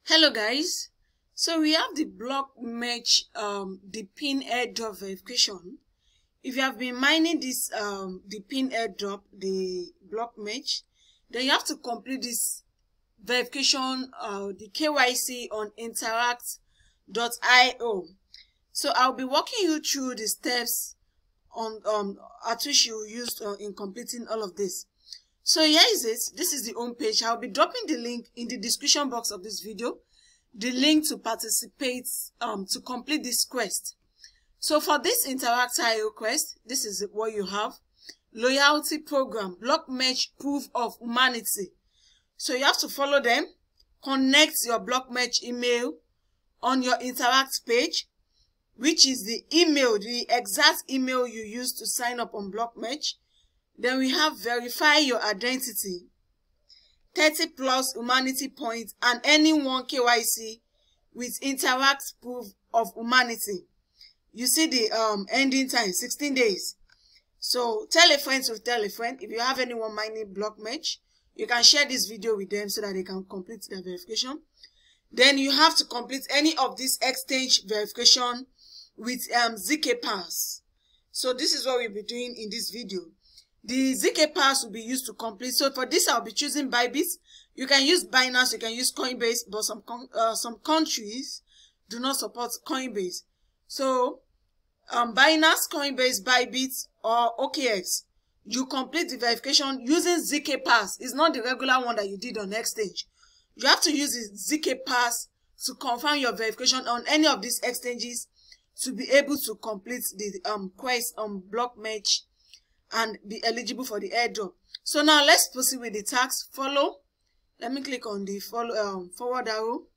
Hello guys, so we have the BlockMesh Depin airdrop verification. If you have been mining this Depin airdrop, the BlockMesh, then you have to complete this verification, the KYC on Intract.io. So I'll be walking you through the steps on at which you used in completing all of this. So here is it. This is the home page. I'll be dropping the link in the description box of this video, the link to participate to complete this quest. So for this Intract.io quest, this is what you have: loyalty program, BlockMesh proof of humanity. So you have to follow them, connect your BlockMesh email on your Intract page, which is the email, the exact email you used to sign up on BlockMesh. Then we have verify your identity, 30 plus humanity points, and any one KYC with Intract proof of humanity. You see the ending time, 16 days. So tell a friend to tell a friend. If you have anyone mining BlockMesh, you can share this video with them so that they can complete their verification. Then you have to complete any of this exchange verification with zkPass. So this is what we'll be doing in this video. The zkPass will be used to complete. So for this, I'll be choosing Bybit. You can use Binance, you can use Coinbase, but some countries do not support Coinbase. So Binance, Coinbase, Bybit, or OKX, you complete the verification using zkPass. It's not the regular one that you did on exchange. You have to use the zkPass to confirm your verification on any of these exchanges to be able to complete the quest on BlockMesh and be eligible for the airdrop. So now let's proceed with the task. Follow. Let me click on the follow forward arrow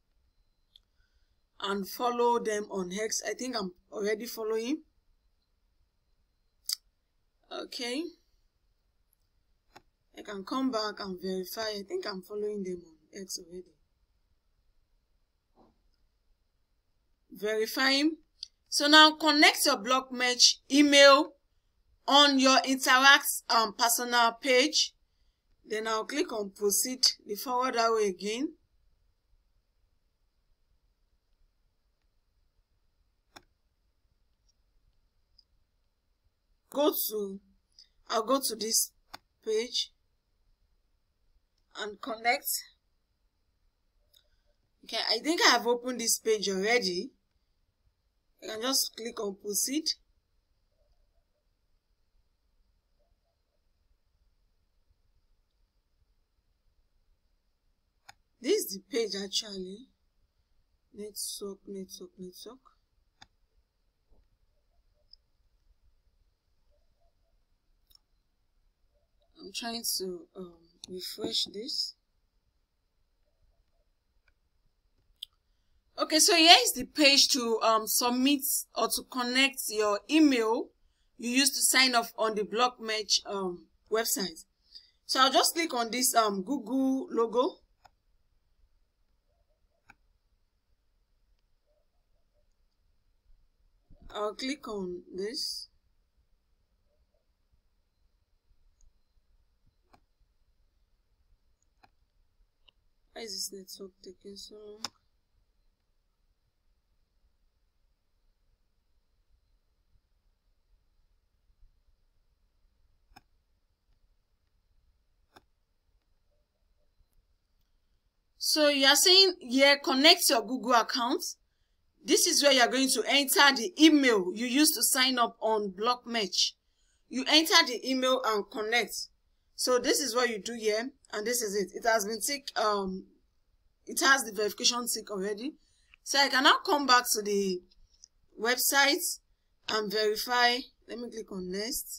and follow them on X. I think I'm already following. Okay. I can come back and verify. I think I'm following them on X already. Verifying. So now connect your BlockMesh email on your Intract personal page. Then I'll click on proceed, the forward arrow again. I'll go to this page and connect. Okay, I think I have opened this page already. I can just click on proceed. This is the page actually. Network. I'm trying to refresh this. Okay, so here is the page to submit or to connect your email you used to sign up on the BlockMesh website. So I'll just click on this Google logo. I'll click on this. Why is this network taking so long? So you are saying here, connect your Google account. This is where you are going to enter the email you used to sign up on BlockMesh. You enter the email and connect. So this is what you do here, and this is it. It has been ticked. It has the verification tick already. So I can now come back to the website and verify. Let me click on next.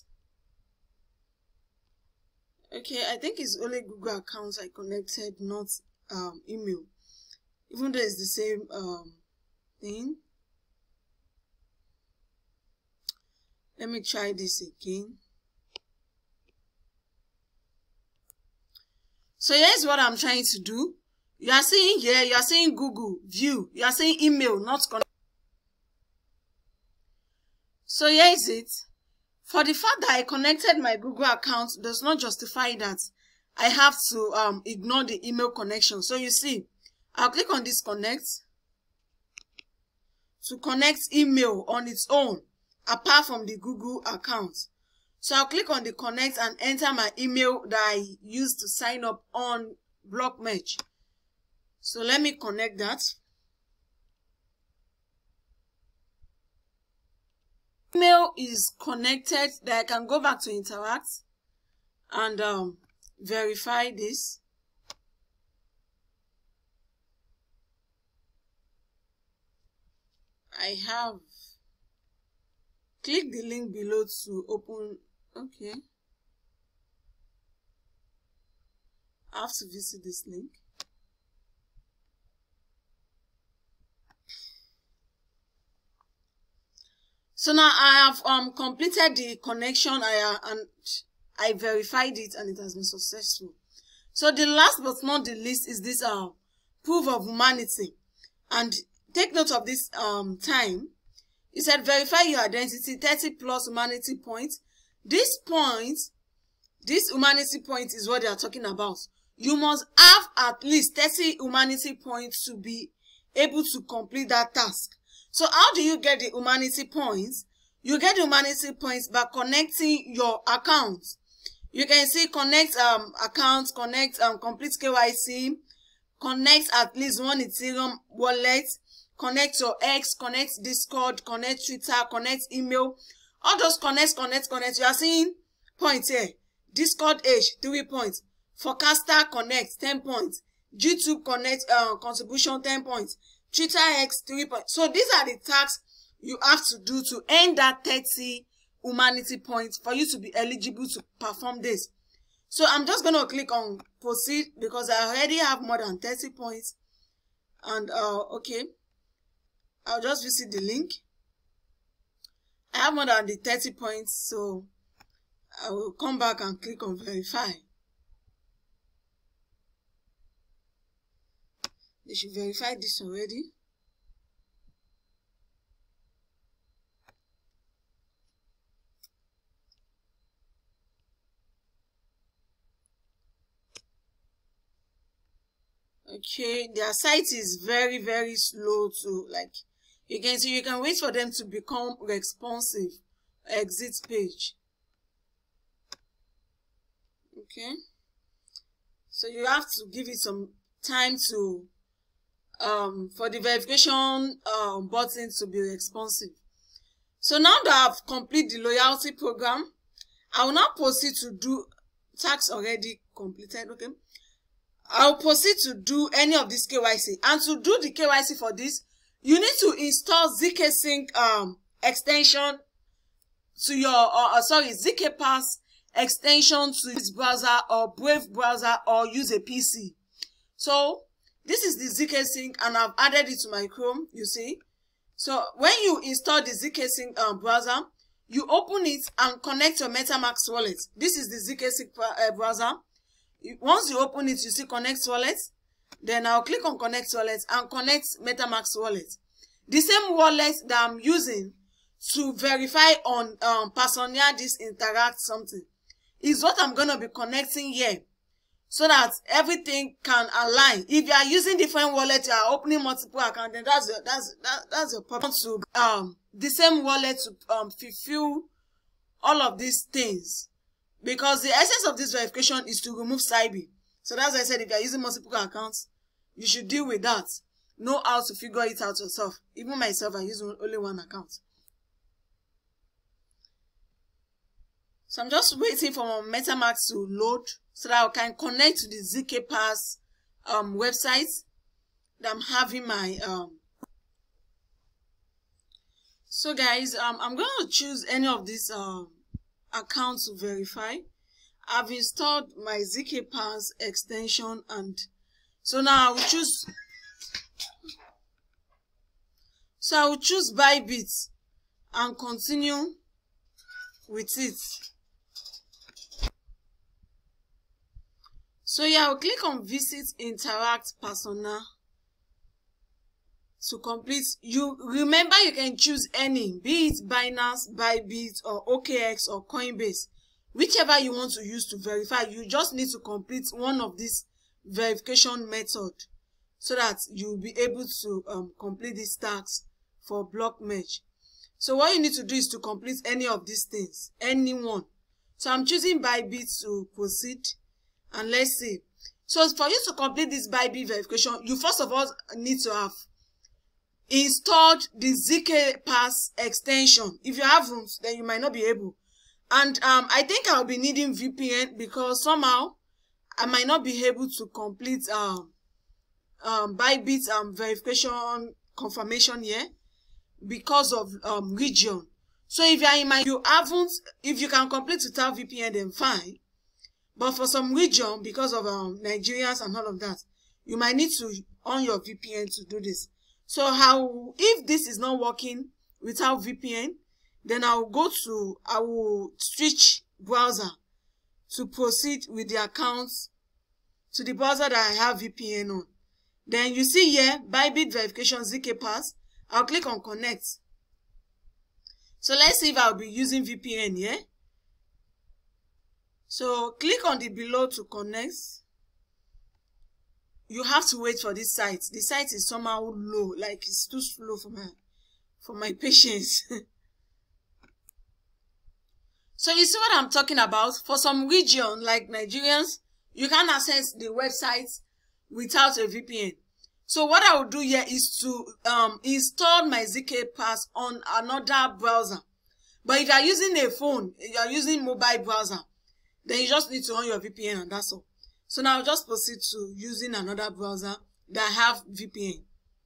Okay, I think it's only Google accounts I connected, not email. Even though it's the same thing. Let me try this again. So here's what I'm trying to do. You are saying here, you are saying Google view, you are saying email, not connect. So here is it. For the fact that I connected my Google account does not justify that I have to ignore the email connection. So you see, I'll click on this connect to connect email on its own apart from the Google account. So I'll click on the connect and enter my email that I used to sign up on BlockMesh. So let me connect that. Email is connected. That I can go back to Interact and verify this. I have click the link below to open. Okay, I have to visit this link. So now I have completed the connection. And I verified it and it has been successful. So the last but not the least is this proof of humanity. And take note of this time. It said verify your identity, 30 plus humanity points. This humanity point is what they are talking about. You must have at least 30 humanity points to be able to complete that task. So how do you get the humanity points? You get the humanity points by connecting your accounts. You can see connect accounts, connect complete KYC, connect at least one Ethereum wallet, connect your X, connect Discord, connect Twitter, connect email. All those connect. You are seeing points here. Discord Age, 3 points. Forecaster connect, 10 points. YouTube connect contribution, 10 points. Twitter X, 3 points. So these are the tasks you have to do to earn that 30 humanity points for you to be eligible to perform this. So I'm just going to click on proceed because I already have more than 30 points. And okay, I'll just visit the link. I have more than the 30 points, so I will come back and click on verify. They should verify this already. Okay, their site is very, very slow to, like, you can see, you can wait for them to become responsive. Exit page. Okay. So you have to give it some time to, for the verification button to be responsive. So now that I've completed the loyalty program, I will now proceed to do tax already completed. Okay. I'll proceed to do any of this KYC. And to do the KYC for this, you need to install zkSync extension to your, zkPass extension to this browser or Brave browser or use a PC. So this is the zkSync and I've added it to my Chrome, you see. So when you install the zkSync browser, you open it and connect your MetaMask wallet. This is the zkSync browser. Once you open it, you see connect wallet. Then I'll click on connect wallet and connect MetaMask wallet. The same wallet that I'm using to verify on Personia this Interact something is what I'm going to be connecting here so that everything can align. If you are using different wallet, you are opening multiple accounts, then that's your problem. To the same wallet to fulfill all of these things. Because the essence of this verification is to remove SIB. So that's why I said if you are using multiple accounts, you should deal with that. Know how to figure it out yourself. Even myself, I use only one account. So I'm just waiting for my MetaMask to load so that I can connect to the zkPass website that I'm having my So guys, I'm going to choose any of these accounts to verify. I've installed my zkPass extension and so now I will choose. So I will choose Bybit and continue with it. So yeah, I'll click on visit Interact Persona to complete. You remember you can choose any, be it Binance, Bybit, or OKX or Coinbase, whichever you want to use to verify. You just need to complete one of these verification methods so that you'll be able to complete these tasks for BlockMesh. So what you need to do is to complete any of these things, any one. So I'm choosing Bybit to proceed, and let's see. So for you to complete this Bybit verification, you first of all need to have installed the zkPass extension. If you haven't, then you might not be able. And I think I'll be needing VPN, because somehow I might not be able to complete Bybit verification confirmation here because of region. So if you are in if you can complete without VPN, then fine. But for some region, because of Nigerians and all of that, you might need to on your VPN to do this. So if this is not working without VPN, then I will switch browser to proceed with the accounts to the browser that I have VPN on. Then you see here, Bybit verification zkPass. I'll click on connect. So let's see if I'll be using VPN here. So click on the below to connect. You have to wait for this site. The site is somehow low, like it's too slow for my patience. So you see what I'm talking about? For some region like Nigerians, you can access the website without a VPN. So what I will do here is to install my zkPass on another browser. But if you are using a phone, you are using mobile browser, then you just need to on your VPN, and that's all. So now I'll just proceed to using another browser that have VPN.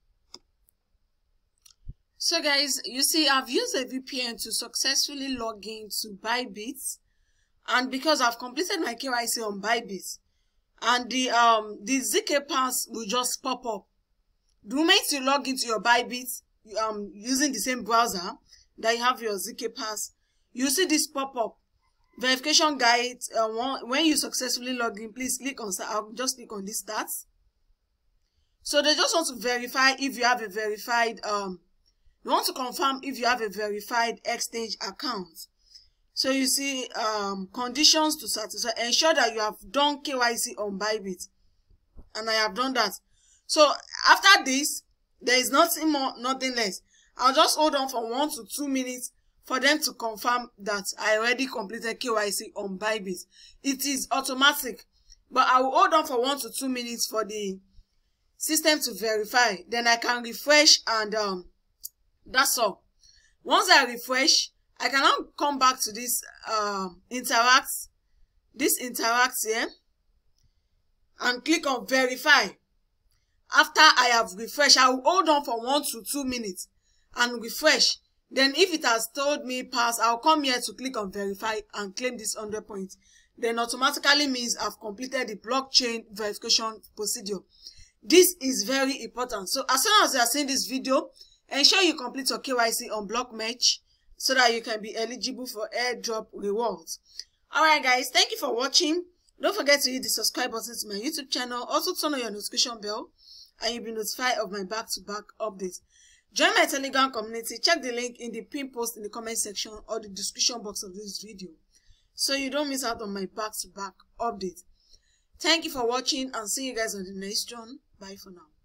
So guys, you see I've used a VPN to successfully log in to Bybit, and because I've completed my KYC on Bybit, and the zkPass will just pop up. The moment you log into your Bybit using the same browser that you have your zkPass, you see this pop up verification guide. When you successfully log in, please click on start. I'll just click on this start. So they just want to verify if you have a verified they want to confirm if you have a verified exchange account. So you see conditions to satisfy. Ensure that you have done KYC on Bybit, and I have done that. So after this, there is nothing more, nothing less. I'll just hold on for 1 to 2 minutes for them to confirm that I already completed KYC on Bybit. It is automatic, but I will hold on for 1 to 2 minutes for the system to verify. Then I can refresh, and that's all. Once I refresh, I can now come back to this Intract here, and click on verify. After I have refreshed, I will hold on for 1 to 2 minutes and refresh. Then if it has told me pass, I'll come here to click on verify and claim this 100 points. Then automatically means I've completed the blockchain verification procedure. This is very important. So as soon as you are seeing this video, ensure you complete your KYC on BlockMesh so that you can be eligible for airdrop rewards. Alright guys, thank you for watching. Don't forget to hit the subscribe button to my YouTube channel. Also turn on your notification bell, and you'll be notified of my back-to-back updates. Join my Telegram community. Check the link in the pinned post in the comment section or the description box of this video, so you don't miss out on my back-to-back update. Thank you for watching, and see you guys on the next one. Bye for now.